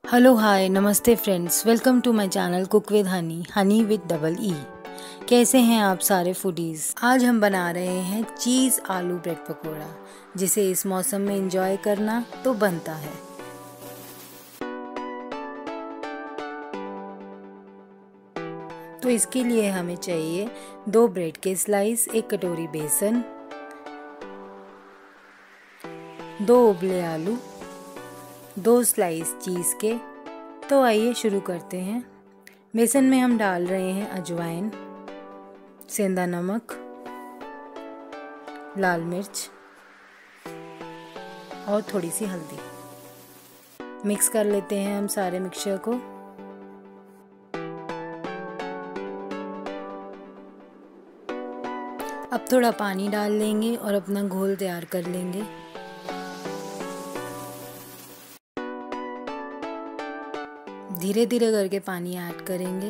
Hello hi नमस्ते friends, welcome to my channel cook with Honey, Honey with double E. कैसे हैं आप सारे फूडीज़। आज हम बना रहे हैं चीज़ आलू ब्रेड पकोड़ा, जिसे इस मौसम में एंजॉय करना तो बनता है। तो इसके लिए हमें चाहिए 2 ब्रेड के स्लाइस, 1 कटोरी बेसन, 2 उबले आलू, 2 स्लाइस चीज़ के। तो आइए शुरू करते हैं। बेसन में हम डाल रहे हैं अजवाइन, सेंधा नमक, लाल मिर्च और थोड़ी सी हल्दी। मिक्स कर लेते हैं हम सारे मिक्सचर को। अब थोड़ा पानी डाल लेंगे और अपना घोल तैयार कर लेंगे। धीरे धीरे करके पानी ऐड करेंगे।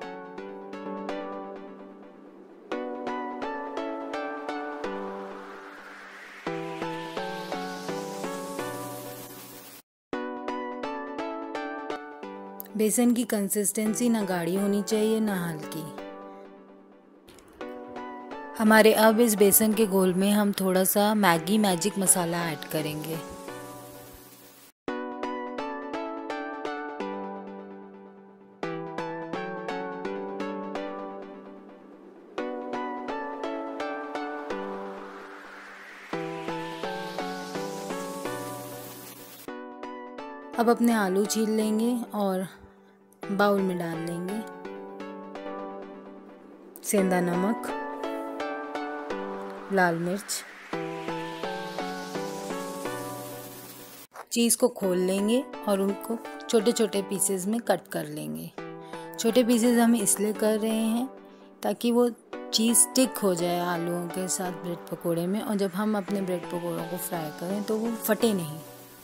बेसन की कंसिस्टेंसी ना गाढ़ी होनी चाहिए ना हल्की। हमारे अब इस बेसन के घोल में हम थोड़ा सा मैगी मैजिक मसाला ऐड करेंगे। अब अपने आलू छील लेंगे और बाउल में डाल लेंगे। सेंधा नमक, लाल मिर्च, चीज़ को खोल लेंगे और उनको छोटे छोटे पीसेस में कट कर लेंगे। छोटे पीसेस हम इसलिए कर रहे हैं ताकि वो चीज़ स्टिक हो जाए आलूओं के साथ ब्रेड पकोड़े में, और जब हम अपने ब्रेड पकोड़ों को फ्राई करें तो वो फटे नहीं।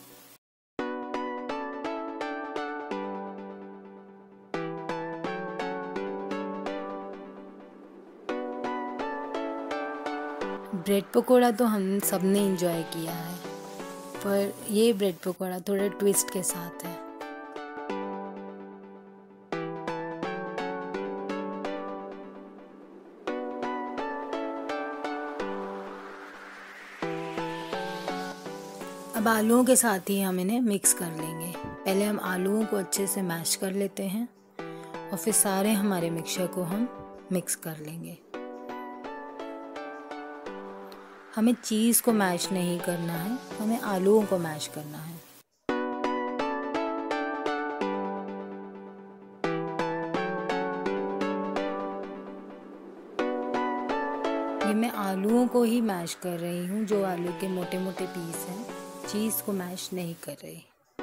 ब्रेड पकोड़ा तो हम सब ने एंजॉय किया है, पर ये ब्रेड पकोड़ा थोड़े ट्विस्ट के साथ है। अब आलूओं के साथ ही हम इन्हें मिक्स कर लेंगे। पहले हम आलूओं को अच्छे से मैश कर लेते हैं और फिर सारे हमारे मिक्सचर को हम मिक्स कर लेंगे। हमें चीज़ को मैश नहीं करना है, हमें आलूओं को मैश करना है। ये मैं आलूओं को ही मैश कर रही हूँ, जो आलू के मोटे मोटे पीस हैं। चीज़ को मैश नहीं कर रही।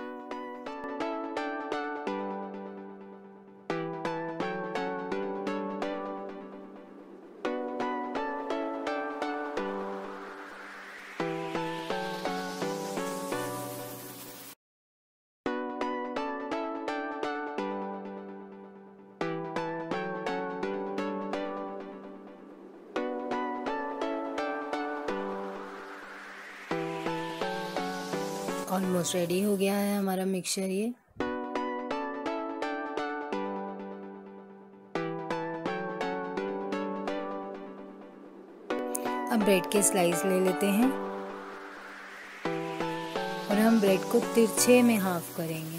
ऑलमोस्ट रेडी हो गया है हमारा मिक्सचर। ये अब ब्रेड के स्लाइस ले लेते हैं और हम ब्रेड को तिरछे में हाफ करेंगे।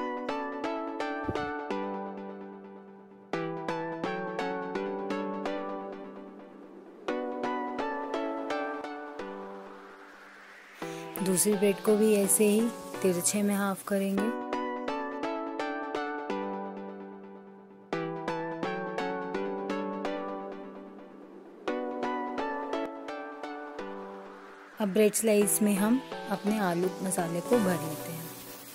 दूसरी ब्रेड को भी ऐसे ही तिरछे में हाफ करेंगे। अब ब्रेड स्लाइस में हम अपने आलू मसाले को भर लेते हैं।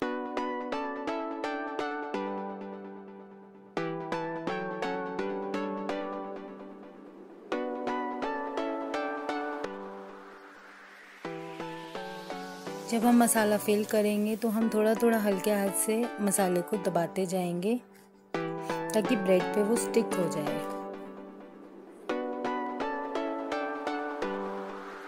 जब हम मसाला फिल करेंगे तो हम थोड़ा थोड़ा हल्के हाथ से मसाले को दबाते जाएंगे ताकि ब्रेड पे वो स्टिक हो जाए।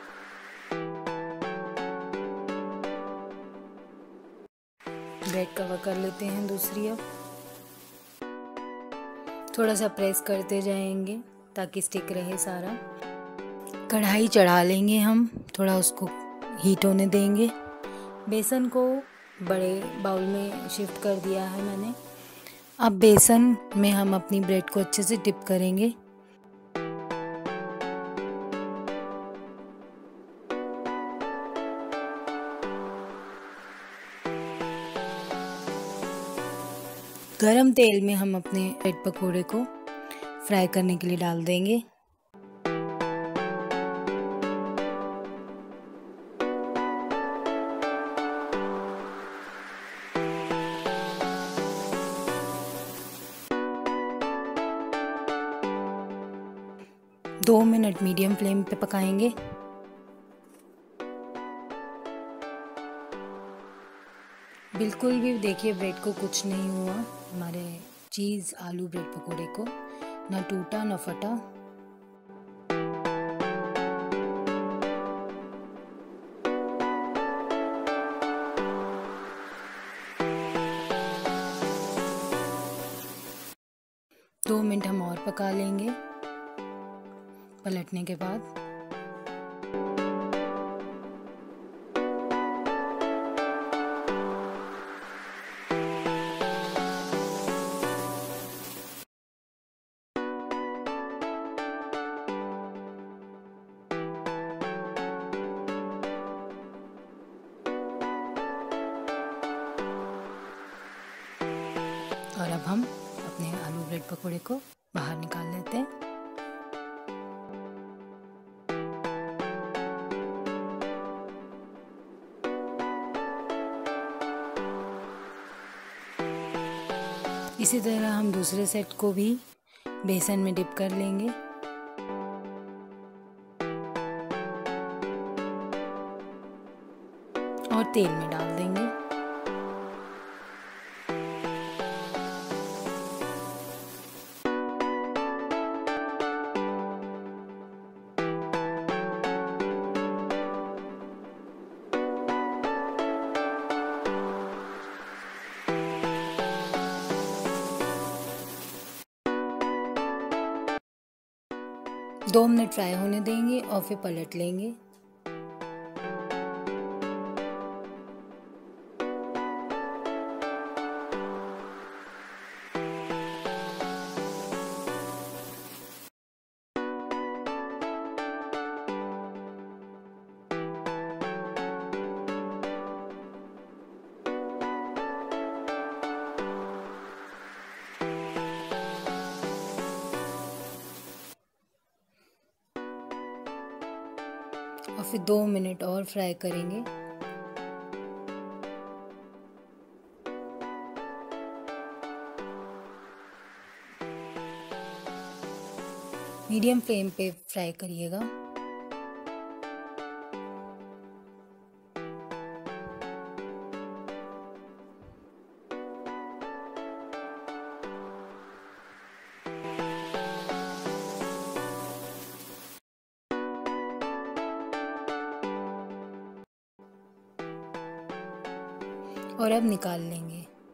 ब्रेड कवर कर लेते हैं दूसरी। अब थोड़ा सा प्रेस करते जाएंगे ताकि स्टिक रहे सारा। कढ़ाई चढ़ा लेंगे हम, थोड़ा उसको हीट होने देंगे। बेसन को बड़े बाउल में शिफ्ट कर दिया है मैंने। अब बेसन में हम अपनी ब्रेड को अच्छे से डिप करेंगे। गरम तेल में हम अपने ब्रेड पकोड़े को फ्राई करने के लिए डाल देंगे। दो मिनट मीडियम फ्लेम पे पकाएंगे। बिल्कुल भी देखिए ब्रेड को कुछ नहीं हुआ, हमारे चीज़ आलू ब्रेड पकोड़े को, ना टूटा ना फटा। दो मिनट हम और पका लेंगे पलटने के बाद। और अब हम अपने आलू ब्रेड पकोड़े को बाहर निकाल लेते हैं। इसी तरह हम दूसरे सेट को भी बेसन में डिप कर लेंगे। और तेल में डाल देंगे। दो मिनट फ्राई होने देंगे और फिर पलट लेंगे। और फिर 2 मिनट और फ्राई करेंगे। मीडियम फ्लेम पे फ्राई करिएगा। और अब निकाल लेंगे।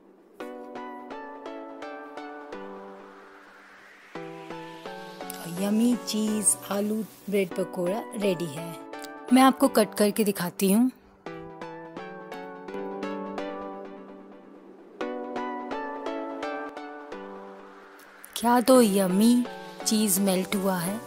यमी चीज़ आलू ब्रेड पकोड़ा रेडी है। मैं आपको कट करके दिखाती हूँ। क्या तो यमी चीज़ मेल्ट हुआ है।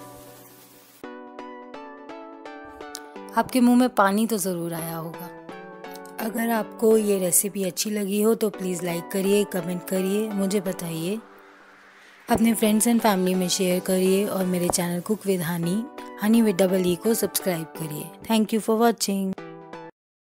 आपके मुंह में पानी तो ज़रूर आया होगा। अगर आपको ये रेसिपी अच्छी लगी हो तो प्लीज़ लाइक करिए, कमेंट करिए, मुझे बताइए, अपने फ्रेंड्स एंड फैमिली में शेयर करिए और मेरे channel cook with Honey with double E को सब्सक्राइब करिए। Thank you for watching.